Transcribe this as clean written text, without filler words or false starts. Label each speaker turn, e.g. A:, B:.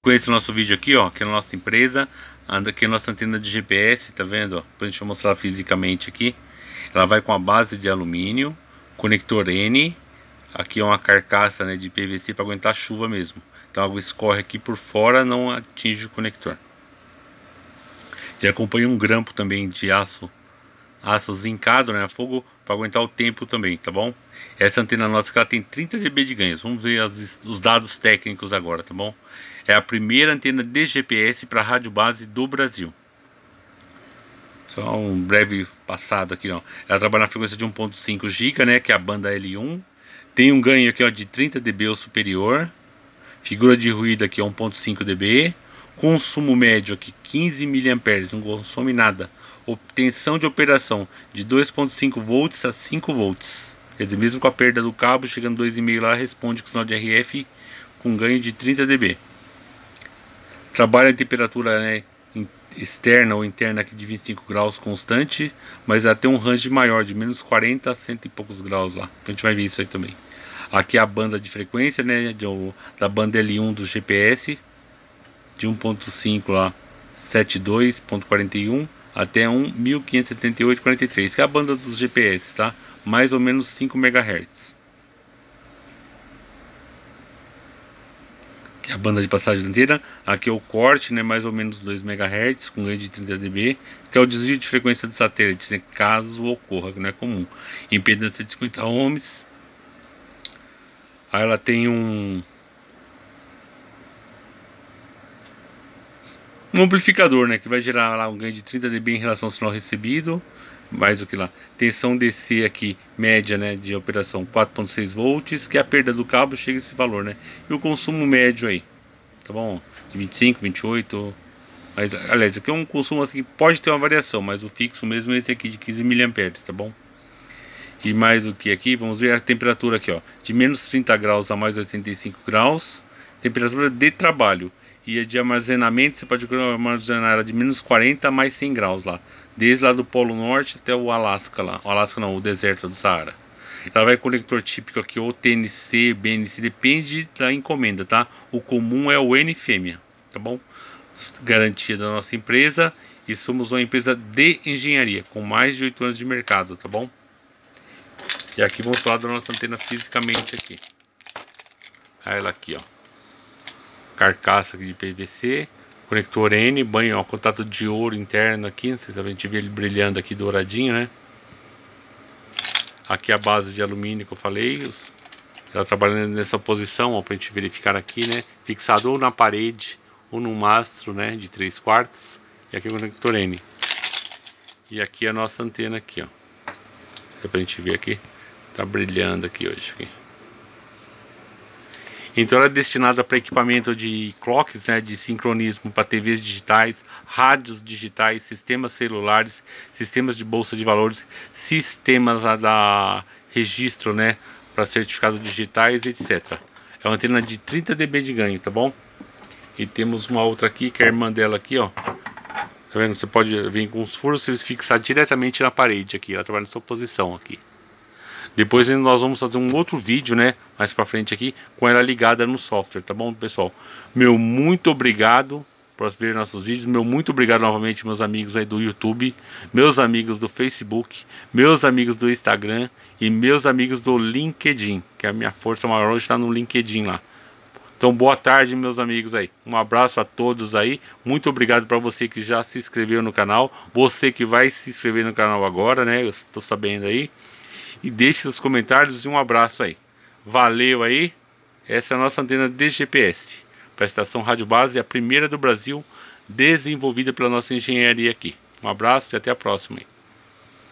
A: Com esse nosso vídeo aqui, ó, que é a nossa empresa, anda aqui a nossa antena de GPS, tá vendo? Ó, pra gente mostrar fisicamente aqui. Ela vai com a base de alumínio, conector N, aqui é uma carcaça, né, de PVC para aguentar chuva mesmo. Então a água escorre aqui por fora, não atinge o conector. E acompanha um grampo também de aço zincado, né, a fogo, para aguentar o tempo também, tá bom? Essa antena nossa que ela tem 30 dB de ganhos. Vamos ver os dados técnicos agora, tá bom? É a primeira antena de GPS para rádio base do Brasil. Só um breve passado aqui, ó. Ela trabalha na frequência de 1.5 GHz, né, que é a banda L1. Tem um ganho aqui, ó, de 30 dB ou superior. Figura de ruído aqui, 1.5 dB. Consumo médio aqui, 15 mA, não consome nada. Tensão de operação de 2.5 volts a 5 volts. Quer dizer, mesmo com a perda do cabo, chegando 2,5 lá, responde com sinal de RF com ganho de 30 dB. Trabalha em temperatura, né, externa ou interna aqui de 25 graus constante, mas ela tem um range maior, de menos 40 a 100 e poucos graus lá. A gente vai ver isso aí também. Aqui é a banda de frequência, né, da banda L1 do GPS, de 1.5 lá, 72.41 até 1578.43, que é a banda dos GPS, tá? Mais ou menos 5 MHz. Que é a banda de passagem da antena. Aqui é o corte, né, mais ou menos 2 MHz, com ganho de 30 dB, que é o desvio de frequência do satélite, né, caso ocorra, que não é comum. Impedância de 50 ohms. Aí ela tem um amplificador, né, que vai gerar lá um ganho de 30 dB em relação ao sinal recebido, mais do que lá. Tensão DC aqui, média, né, de operação 4.6 volts, que é a perda do cabo, chega a esse valor, né. E o consumo médio aí, tá bom? 25, 28, mas, aliás, aqui é um consumo assim, que pode ter uma variação, mas o fixo mesmo é esse aqui de 15 mA, tá bom? E mais o que aqui, vamos ver a temperatura aqui, ó, de menos 30 graus a mais 85 graus, temperatura de trabalho. E a de armazenamento, você pode armazenar ela de menos 40 a mais 100 graus lá. Desde lá do Polo Norte até o Alasca lá. O Alasca não, o deserto do Saara. Ela vai com conector típico aqui, ou TNC, BNC, depende da encomenda, tá? O comum é o N fêmea, tá bom? Garantia da nossa empresa. E somos uma empresa de engenharia, com mais de 8 anos de mercado, tá bom? E aqui vamos falar da nossa antena fisicamente aqui. Ela aqui, ó. Carcaça aqui de PVC, conector N, banho, ó, contato de ouro interno aqui, não sei se a gente vê ele brilhando aqui douradinho, né? Aqui a base de alumínio que eu falei, ela trabalhando nessa posição, ó, pra gente verificar aqui, né? Fixado ou na parede ou no mastro, né, de 3/4, e aqui o conector N. E aqui a nossa antena aqui, ó. Dá pra gente ver aqui, tá brilhando aqui hoje aqui. Então ela é destinada para equipamento de clocks, né, de sincronismo para TVs digitais, rádios digitais, sistemas celulares, sistemas de bolsa de valores, sistemas da registro, né, para certificados digitais, etc. É uma antena de 30 dB de ganho, tá bom? E temos uma outra aqui, que é a irmã dela aqui, ó. Tá vendo? Você pode vir com os furos e fixar diretamente na parede aqui. Ela trabalha na sua posição aqui. Depois nós vamos fazer um outro vídeo, né, mais pra frente aqui, com ela ligada no software, tá bom, pessoal? Meu muito obrigado por ver nossos vídeos, meu muito obrigado novamente meus amigos aí do YouTube, meus amigos do Facebook, meus amigos do Instagram e meus amigos do LinkedIn, que é a minha força maior hoje está no LinkedIn lá. Então boa tarde, meus amigos aí, um abraço a todos aí, muito obrigado para você que já se inscreveu no canal, você que vai se inscrever no canal agora, né, eu estou sabendo aí. E deixe seus comentários e um abraço aí. Valeu aí. Essa é a nossa antena de GPS para a estação Rádio Base, a primeira do Brasil, desenvolvida pela nossa engenharia aqui. Um abraço e até a próxima aí.